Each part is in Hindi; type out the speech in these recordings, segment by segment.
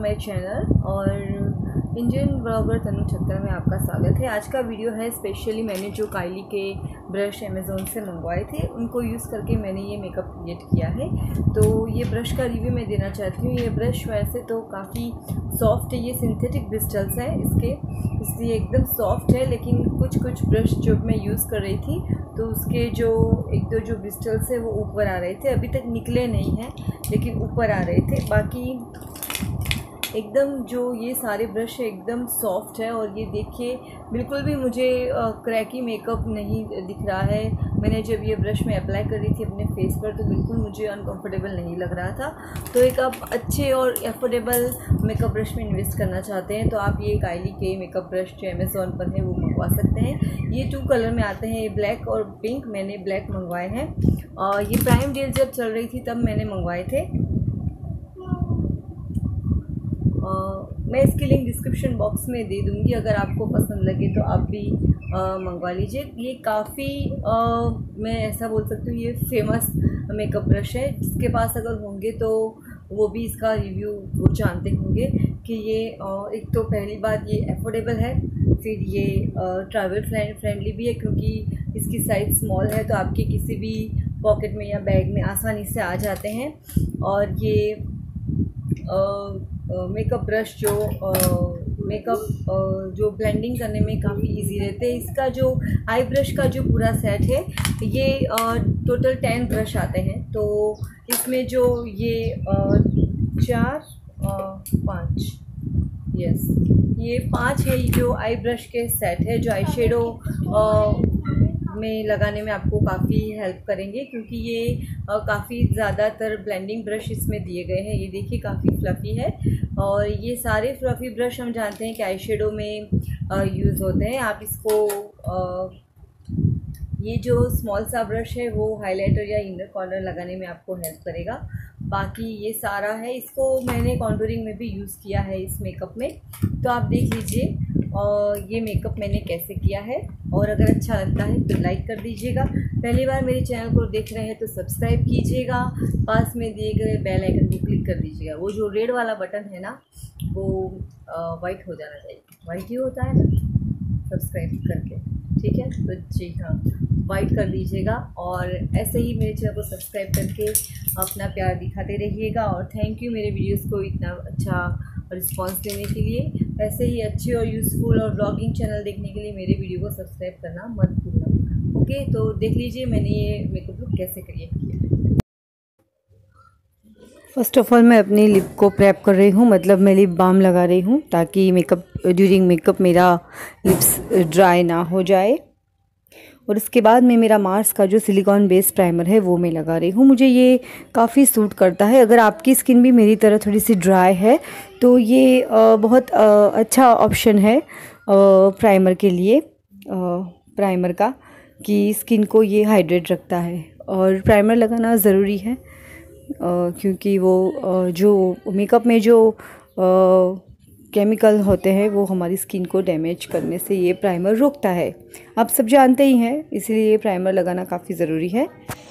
माय चैनल और इंडियन ब्लॉगर तनु ठक्कर में आपका स्वागत है। आज का वीडियो है स्पेशली मैंने जो काइली के ब्रश अमेज़ोन से मंगवाए थे उनको यूज़ करके मैंने ये मेकअप क्रिएट किया है। तो ये ब्रश का रिव्यू मैं देना चाहती हूँ। ये ब्रश वैसे तो काफ़ी सॉफ्ट है, ये सिंथेटिक क्रिस्टल्स हैं इसके, इसलिए एकदम सॉफ्ट है। लेकिन कुछ ब्रश जो मैं यूज़ कर रही थी तो उसके जो एक दो जो क्रिस्टल्स है वो ऊपर आ रहे थे, अभी तक निकले नहीं हैं लेकिन ऊपर आ रहे थे। बाकी एकदम जो ये सारे ब्रश है एकदम सॉफ्ट है और ये देखिए बिल्कुल भी मुझे क्रैकी मेकअप नहीं दिख रहा है। मैंने जब ये ब्रश में अप्लाई कर रही थी अपने फेस पर तो बिल्कुल मुझे अनकंफर्टेबल नहीं लग रहा था। तो एक आप अच्छे और अफोर्डेबल मेकअप ब्रश में इन्वेस्ट करना चाहते हैं तो आप ये काइली के मेकअप ब्रश जो अमेज़ॉन पर है वो मंगवा सकते हैं। ये 2 कलर में आते हैं, ये ब्लैक और पिंक। मैंने ब्लैक मंगवाए हैं और ये प्राइम डील जब चल रही थी तब मैंने मंगवाए थे। मैं इसकी लिंक डिस्क्रिप्शन बॉक्स में दे दूँगी, अगर आपको पसंद लगे तो आप भी मंगवा लीजिए। ये काफ़ी मैं ऐसा बोल सकती हूँ ये फेमस मेकअप ब्रश है, जिसके पास अगर होंगे तो वो भी इसका रिव्यू वो जानते होंगे कि ये एक तो पहली बात ये अफोर्डेबल है, फिर ये ट्रैवल फ्रेंडली भी है क्योंकि इसकी साइज़ स्मॉल है तो आपके किसी भी पॉकेट में या बैग में आसानी से आ जाते हैं। और ये मेकअप ब्रश जो ब्लेंडिंग करने में काफ़ी इजी रहते हैं। इसका जो आई ब्रश का जो पूरा सेट है ये टोटल 10 ब्रश आते हैं। तो इसमें जो ये 5 यस ये 5 है जो आई ब्रश के सेट है, जो आई शेडो में लगाने में आपको काफ़ी हेल्प करेंगे क्योंकि ये काफ़ी ज़्यादातर ब्लेंडिंग ब्रश इसमें दिए गए हैं। ये देखिए काफ़ी फ्लफ़ी है और ये सारे फ्लफ़ी ब्रश हम जानते हैं कि आई शेडो में यूज़ होते हैं। आप इसको ये जो स्मॉल सा ब्रश है वो हाइलाइटर या इनर कॉर्नर लगाने में आपको हेल्प करेगा। बाकी ये सारा है, इसको मैंने कॉन्टूरिंग में भी यूज़ किया है इस मेकअप में, तो आप देख लीजिए और ये मेकअप मैंने कैसे किया है। और अगर अच्छा लगता है तो लाइक कर दीजिएगा, पहली बार मेरे चैनल को देख रहे हैं तो सब्सक्राइब कीजिएगा, पास में दिए गए बेल आइकन को क्लिक कर दीजिएगा। वो जो रेड वाला बटन है ना वो वाइट हो जाना चाहिए, वाइट ही होता है ना सब्सक्राइब करके, ठीक है? तो जी हाँ, वाइट कर दीजिएगा और ऐसे ही मेरे चैनल को सब्सक्राइब करके अपना प्यार दिखाते रहिएगा। और थैंक यू मेरे वीडियोस को इतना अच्छा रिस्पांस देने के लिए। ऐसे ही अच्छे और यूज़फुल और ब्लॉगिंग चैनल देखने के लिए मेरे वीडियो को सब्सक्राइब करना मत भूलना। ओके, तो देख लीजिए मैंने ये मेकअप लुक कैसे क्रिएट किया। फ़र्स्ट ऑफ़ ऑल मैं अपनी लिप को प्रेप कर रही हूँ, मतलब मैं लिप बाम लगा रही हूँ ताकि ड्यूरिंग मेकअप मेरा लिप्स ड्राई ना हो जाए। और उसके बाद में मेरा मार्स का जो सिलिकॉन बेस प्राइमर है वो मैं लगा रही हूँ। मुझे ये काफ़ी सूट करता है। अगर आपकी स्किन भी मेरी तरह थोड़ी सी ड्राई है तो ये बहुत अच्छा ऑप्शन है प्राइमर के लिए, प्राइमर का, कि स्किन को ये हाइड्रेट रखता है। और प्राइमर लगाना ज़रूरी है क्योंकि वो जो मेकअप में जो केमिकल होते हैं वो हमारी स्किन को डैमेज करने से ये प्राइमर रोकता है। आप सब जानते ही हैं, इसलिए ये प्राइमर लगाना काफ़ी ज़रूरी है।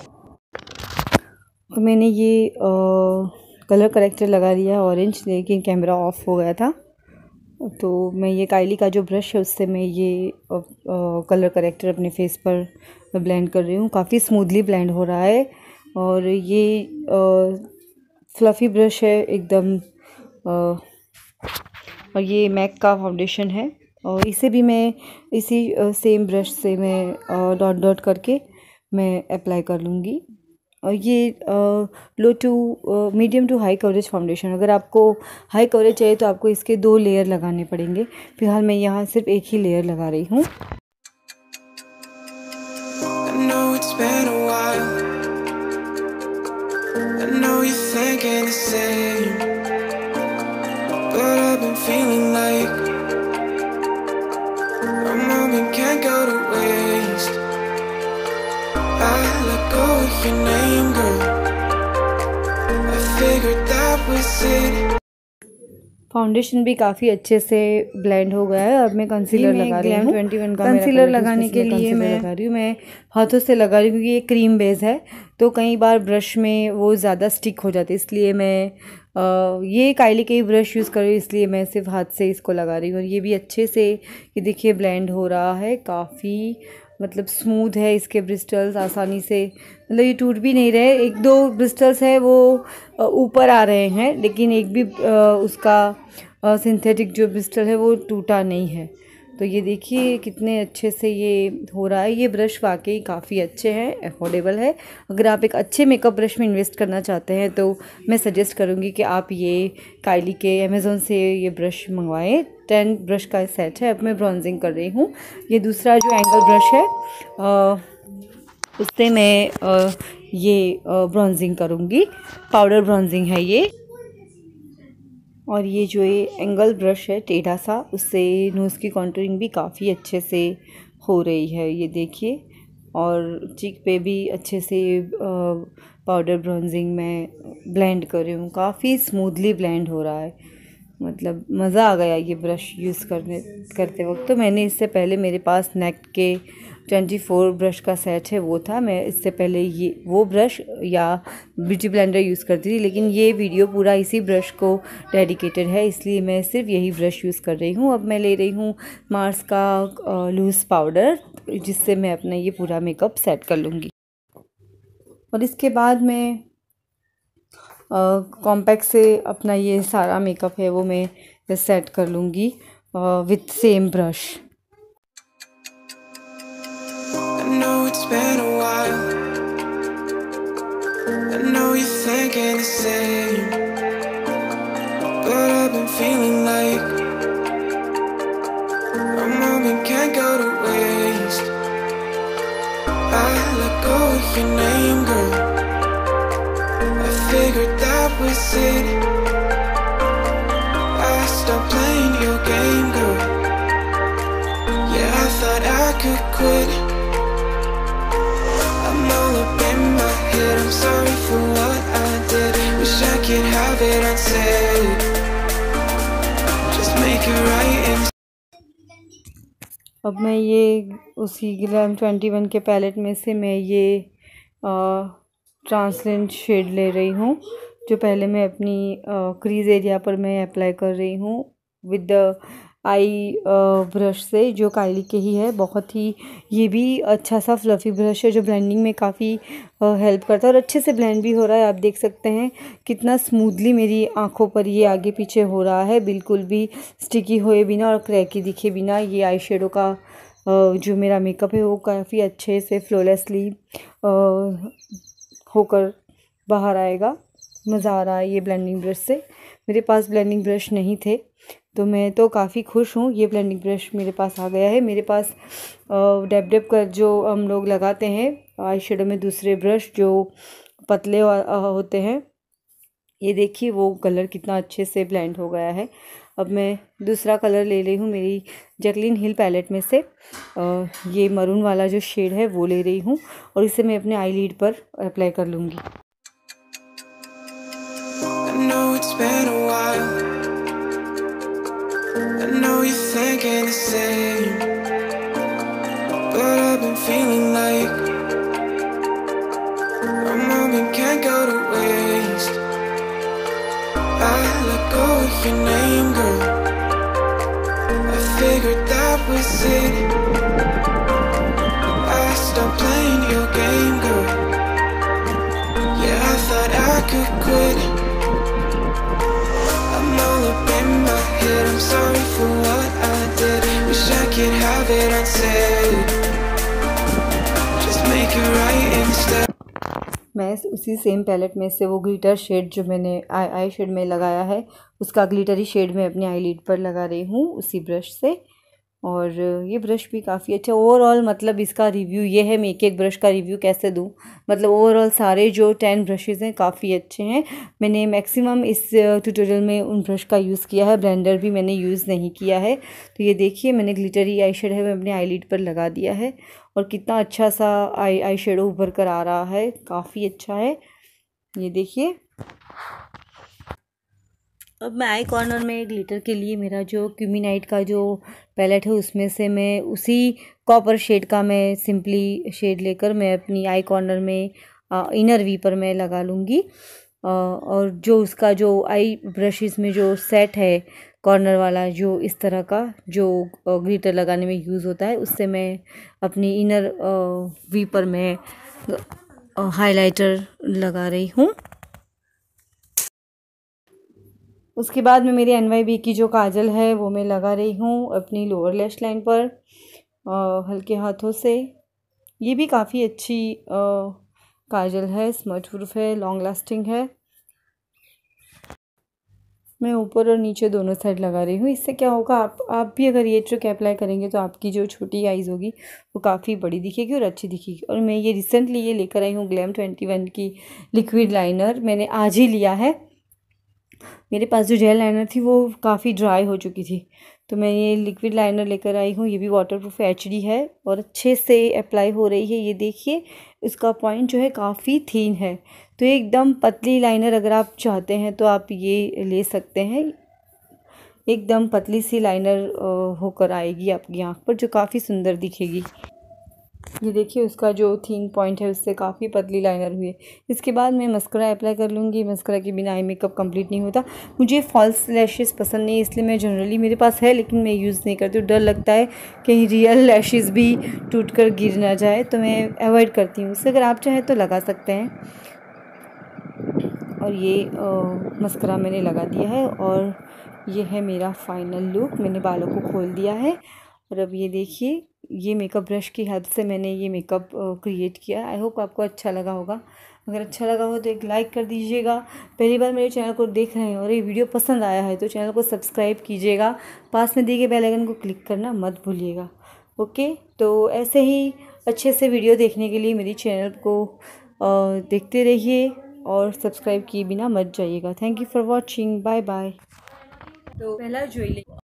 और मैंने ये कलर करेक्टर लगा लिया ऑरेंज, लेकिन कैमरा ऑफ हो गया था तो मैं ये काइली का जो ब्रश है उससे मैं ये कलर करेक्टर अपने फेस पर ब्लेंड कर रही हूँ। काफ़ी स्मूथली ब्लेंड हो रहा है और ये फ्लफ़ी ब्रश है एकदम। और ये मैक का फाउंडेशन है और इसे भी मैं इसी सेम ब्रश से मैं डॉट डॉट करके मैं अप्लाई कर लूँगी। और ये low to medium to high coverage foundation. अगर आपको हाई कवरेज चाहिए तो आपको इसके 2 लेयर लगाने पड़ेंगे। फ़िलहाल मैं यहाँ सिर्फ एक ही लेयर लगा रही हूँ। But I've been feeling like a moment can't go to waste. I let go of your name, girl. I figured that was it. Foundation भी काफ़ी अच्छे से ब्लेंड हो गया है। अब मैं कंसीलर लगा रही हूँ। 21 का कंसीलर लगाने के लिए मैं हाथों से लगा रही हूँ क्योंकि ये क्रीम बेस है तो कई बार ब्रश में वो ज़्यादा स्टिक हो जाती है, इसलिए मैं ये काइली के ही ब्रश यूज़ कर रही हूँ, इसलिए मैं सिर्फ हाथ से इसको लगा रही हूँ। और ये भी अच्छे से ये देखिए ब्लेंड हो रहा है, काफ़ी मतलब स्मूथ है। इसके ब्रिस्टल्स आसानी से मतलब ये टूट भी नहीं रहे। एक दो ब्रिस्टल्स है वो ऊपर आ रहे हैं, लेकिन एक भी उसका सिंथेटिक जो ब्रिस्टल है वो टूटा नहीं है। तो ये देखिए कितने अच्छे से ये हो रहा है। ये ब्रश वाकई काफ़ी अच्छे हैं, अफोर्डेबल है। अगर आप एक अच्छे मेकअप ब्रश में इन्वेस्ट करना चाहते हैं तो मैं सजेस्ट करूँगी कि आप ये काइली के अमेज़ोन से ये ब्रश मंगवाएं। 10 ब्रश का सेट है। अब मैं ब्रॉन्जिंग कर रही हूँ। ये दूसरा जो एंगल ब्रश है उससे मैं ये ब्रॉन्जिंग करूँगी। पाउडर ब्रॉन्जिंग है ये। और ये जो ये एंगल ब्रश है टेढ़ा सा, उससे नोज़ की कॉन्टूरिंग भी काफ़ी अच्छे से हो रही है, ये देखिए। और चीक पे भी अच्छे से पाउडर ब्रॉन्जिंग मैं ब्लेंड कर रही हूँ। काफ़ी स्मूथली ब्लेंड हो रहा है, मतलब मज़ा आ गया ये ब्रश यूज़ करते वक्त। तो मैंने इससे पहले मेरे पास नेक के 24 ब्रश का सेट है, वो था। मैं इससे पहले ये वो ब्रश या ब्यूटी ब्लेंडर यूज़ करती थी, लेकिन ये वीडियो पूरा इसी ब्रश को डेडिकेटेड है, इसलिए मैं सिर्फ यही ब्रश यूज़ कर रही हूँ। अब मैं ले रही हूँ मार्स का लूज़ पाउडर, जिससे मैं अपना ये पूरा मेकअप सेट कर लूँगी। और इसके बाद मैं कॉम्पैक्ट से अपना ये सारा मेकअप है वो मैं सेट कर लूँगी with same brush. I know it's been a while. I know you're thinking the same, but I've been feeling like a moment can't go to waste. I let go of your name, girl. I figured that was it. I stopped playing your game, girl. Yeah, I thought I could quit. I'm all up in my head, I'm sorry for what I did. Wish I could have it unsaid. Just make it right and अब मैं ये उसी ग्लैम 21 के पैलेट में से मैं ये ट्रांसलेंट शेड ले रही हूँ, जो पहले मैं अपनी क्रीज एरिया पर मैं अप्लाई कर रही हूँ विद द आई ब्रश से, जो काइली के ही है। बहुत ही ये भी अच्छा सा फ्लफ़ी ब्रश है जो ब्लेंडिंग में काफ़ी हेल्प करता है और अच्छे से ब्लेंड भी हो रहा है। आप देख सकते हैं कितना स्मूथली मेरी आँखों पर ये आगे पीछे हो रहा है, बिल्कुल भी स्टिकी हुए बिना और क्रैकी दिखे बिना। ये आई शेडो का जो मेरा मेकअप है वो काफ़ी अच्छे से फ्लॉलेसली होकर बाहर आएगा। मज़ा आ रहा है ये ब्लेंडिंग ब्रश से। मेरे पास ब्लेंडिंग ब्रश नहीं थे तो मैं तो काफ़ी खुश हूँ, ये ब्लेंडिंग ब्रश मेरे पास आ गया है। मेरे पास डैब डैब कर जो हम लोग लगाते हैं आई शेडो में दूसरे ब्रश जो पतले होते हैं, ये देखिए वो कलर कितना अच्छे से ब्लेंड हो गया है। अब मैं दूसरा कलर ले रही हूँ मेरी जैकलिन हिल पैलेट में से, ये मरून वाला जो शेड है वो ले रही हूँ और इसे मैं अपने आई लिड पर अप्लाई कर लूँगी। I know it's been a while. I know you're thinking the same, but I've been feeling like a moment can't go to waste. I let go of your name, girl. I figured that was it. I stopped playing your game, girl. Yeah, I thought I could quit. I'm all up in my head, I'm sorry for what I did. Wish I could have it unsaid. Just make it right instead. मैं उसी सेम पैलेट में से वो ग्लिटर शेड जो मैंने आई शेड में लगाया है उसका ग्लिटरी शेड मैं अपने आई लिड पर लगा रही हूँ उसी ब्रश से। और ये ब्रश भी काफ़ी अच्छा ओवरऑल, मतलब इसका रिव्यू ये है, मैं एक एक ब्रश का रिव्यू कैसे दूँ, मतलब ओवरऑल सारे जो 10 ब्रशेज़ हैं काफ़ी अच्छे हैं। मैंने मैक्सिमम इस ट्यूटोरियल में उन ब्रश का यूज़ किया है, ब्लेंडर भी मैंने यूज़ नहीं किया है। तो ये देखिए मैंने ग्लिटरी आई शेड है मैं अपने आई लिड पर लगा दिया है और कितना अच्छा सा आई शेडो उभर कर आ रहा है, काफ़ी अच्छा है। ये देखिए अब मैं आई कॉर्नर में ग्लिटर के लिए मेरा जो क्यूमिनाइट का जो पैलेट है उसमें से मैं उसी कॉपर शेड का मैं सिंपली शेड लेकर मैं अपनी आई कॉर्नर में इनर वी पर मैं लगा लूँगी। और जो उसका जो आई ब्रशेस में जो सेट है कॉर्नर वाला, जो इस तरह का जो ग्लिटर लगाने में यूज़ होता है, उससे मैं अपनी इनर वी पर मैं हाइलाइटर लगा रही हूँ। उसके बाद में मेरी NYB की जो काजल है वो मैं लगा रही हूँ अपनी लोअर लैश लाइन पर हल्के हाथों से। ये भी काफ़ी अच्छी काजल है, स्मज प्रूफ है, लॉन्ग लास्टिंग है। मैं ऊपर और नीचे दोनों साइड लगा रही हूँ। इससे क्या होगा, आप भी अगर ये ट्रिक अप्लाई करेंगे तो आपकी जो छोटी आइज़ होगी वो काफ़ी बड़ी दिखेगी और अच्छी दिखेगी। और मैं ये रिसेंटली ये लेकर आई हूँ ग्लैम 21 की लिक्विड लाइनर। मैंने आज ही लिया है। मेरे पास जो जेल लाइनर थी वो काफ़ी ड्राई हो चुकी थी, तो मैं ये लिक्विड लाइनर लेकर आई हूँ। ये भी वाटरप्रूफ HD है और अच्छे से अप्लाई हो रही है। ये देखिए, इसका पॉइंट जो है काफ़ी थिन है, तो एकदम पतली लाइनर अगर आप चाहते हैं तो आप ये ले सकते हैं। एकदम पतली सी लाइनर होकर आएगी आपकी आँख पर, जो काफ़ी सुंदर दिखेगी। ये देखिए, उसका जो थिन पॉइंट है उससे काफ़ी पतली लाइनर हुई है। इसके बाद मैं मस्करा अप्लाई कर लूँगी। मस्करा के बिना आई मेकअप कंप्लीट नहीं होता। मुझे फॉल्स लैशेस पसंद नहीं, इसलिए मैं जनरली, मेरे पास है लेकिन मैं यूज़ नहीं करती हूँ। डर लगता है कहीं रियल लैशेस भी टूट कर गिर ना जाए, तो मैं अवॉइड करती हूँ। इससे अगर आप चाहें तो लगा सकते हैं। और ये मस्करा मैंने लगा दिया है और ये है मेरा फाइनल लुक। मैंने बालों को खोल दिया है और अब ये देखिए, ये मेकअप ब्रश की हेल्प से मैंने ये मेकअप क्रिएट किया। आई होप आपको अच्छा लगा होगा। अगर अच्छा लगा हो तो एक लाइक कर दीजिएगा। पहली बार मेरे चैनल को देख रहे हैं और ये वीडियो पसंद आया है तो चैनल को सब्सक्राइब कीजिएगा। पास में दिए गए बेल आइकन को क्लिक करना मत भूलिएगा। ओके, तो ऐसे ही अच्छे से वीडियो देखने के लिए मेरी चैनल को देखते रहिए और सब्सक्राइब किए बिना मत जाइएगा। Thank you for watching. Bye bye. तो पहला ज्वेलरी